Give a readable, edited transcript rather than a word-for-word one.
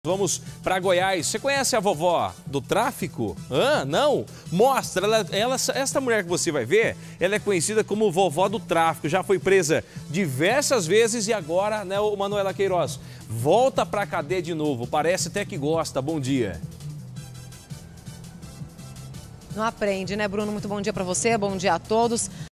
Vamos para Goiás. Você conhece a vovó do tráfico? Não? Mostra. Essa mulher que você vai ver, ela é conhecida como vovó do tráfico. Já foi presa diversas vezes e agora, né, o Manuela Queiroz, volta para a cadeia de novo. Parece até que gosta. Bom dia. Não aprende, né, Bruno? Muito bom dia para você, bom dia a todos.